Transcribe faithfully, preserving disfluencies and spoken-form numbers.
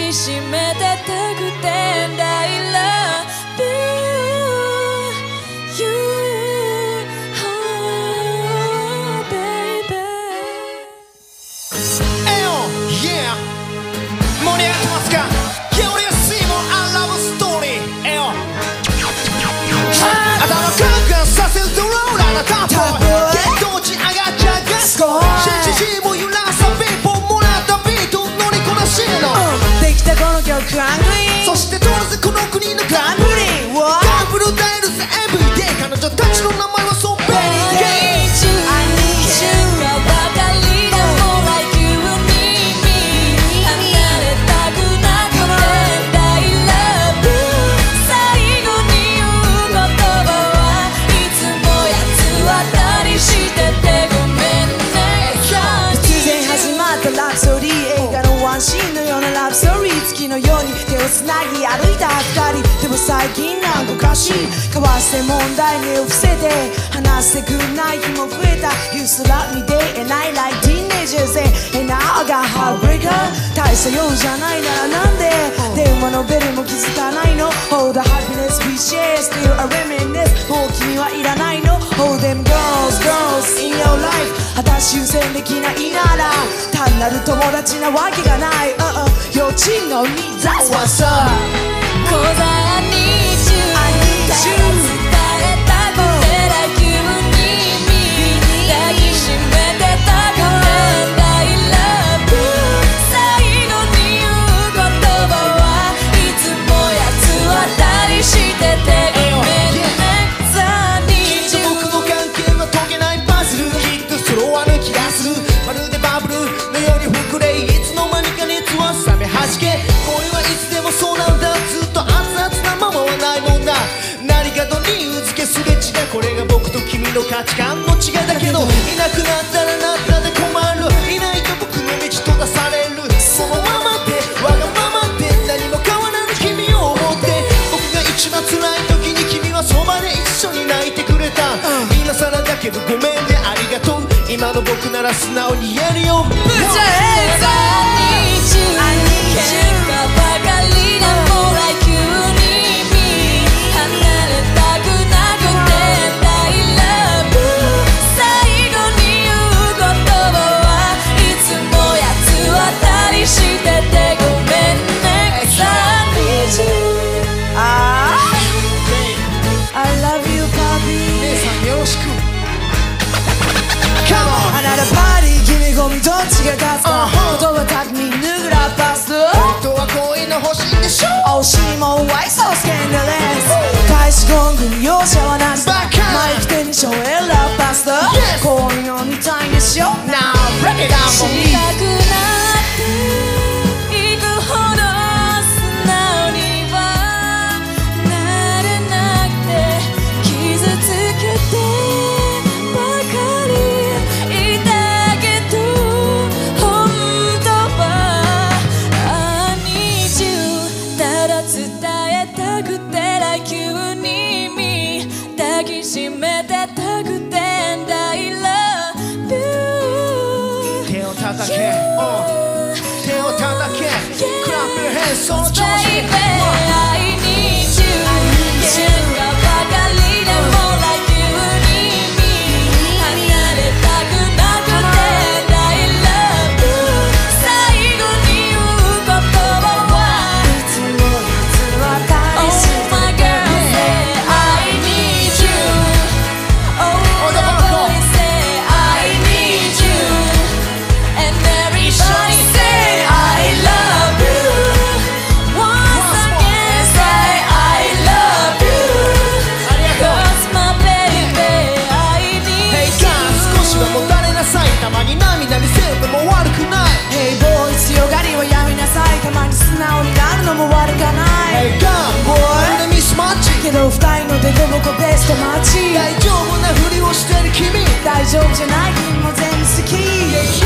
きしめてたくて And I love you, oh baby。 えよ Yeah 盛り上がってますか。いや俺がシーモン I love story えよ頭ガンガンさせるドローラーなタップ血糖値上がっちゃうガスコシェシジも揺らさビーポンもらったビート乗りこなしのできたこの曲ハングリーそして通らずこの国のガンブリーガンブルダイルズエブリデイ彼女たちの名前はそうベリーゲイ I need you がばかりだ More like you need me 離れたくなくて And I love you 最後に言う言葉はいつも八つ当たりしててごめんね突然始まったラプソディ映画のワンシーンのようなラプソディ月のように手をつなぎ歩いた二人でも最近なんかおかしい交わして問題に伏せて話してくんない日も増えた Used to love me day and night like teenagers And now I got heartbreaker 大した用じゃないならなんで電話のベルも気づかないの Oh the happiness we share Still a reminisce もう君はいらないの Oh them girls girls in your life 果たし優先できないなら単なる友達なわけがない、uh uh、幼稚のに That's what's up Cause I need you I need you 伝えたくて Like you need me 抱きしめてたくて And I love you 最後に言う言葉はいつも八つ当たりしててごめんね I need you 僕の関係は解けないパズルきっとそろわぬ気がするまるでバブルのように膨れいつの間にか熱は冷めはじけ恋はいつでもそうなんだずっと熱々なままはないもんな何かと理由付けすれ違いこれが僕と君の価値観の違いだけどいなくなったらなったで困るいないと僕の道閉ざされるそのままでわがままで何も変わらぬ君を思って僕が一番辛い時に君はそばで一緒に泣いてくれた今更だけどごめんねありがとう今の僕なら素直に言えるよ Put your hands up I need you I need you がばかりだ More like you need me 離れたくなくて And I love you 最後に言う言葉はいつも八つ当たりしててごめんね Cause I need you I love you Papi 姉さんよろしくあなたパーティー決め込みどっちが勝つか言葉巧みに脱ぐラッパス本当はこういうの欲しいんでしょ惜しいもん Why so scandalous 開始ゴングに容赦はなしマイク手にしょえるラッパスこういうの見たいんでしょ Now break it down for me 知りたくなっていくほど素直にはなれなくて傷つけてばかり抱きしめてたくて And I love you 手を叩け、うん、手を叩け Clap your hands その調子 Baby I need you がばかりで More like you need me 離れたくなくて And I love you 最後に言う言葉はいつも八つ当たりして Oh my girl たまに涙見せるのも悪くない Hey boy 強がりはやめなさいたまに素直になるのも悪かない Hey girl boy ミスマッチけど二人の出どこベストマッチ大丈夫なふりをしてる君大丈夫じゃない君も全部好き